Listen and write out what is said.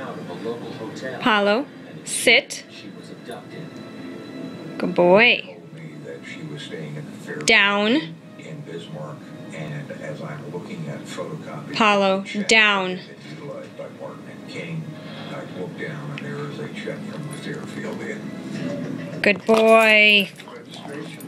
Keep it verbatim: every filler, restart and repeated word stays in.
out of a local hotel. Apollo, sit. She was abducted. Good boy. Told me that she was staying in the Fairfield Down. in Bismarck, and as I'm looking at photocopies, Apollo, check down. that had been utilized by Martin and King, I looked down and there is a check from the Fairfield Inn. Good boy. Registration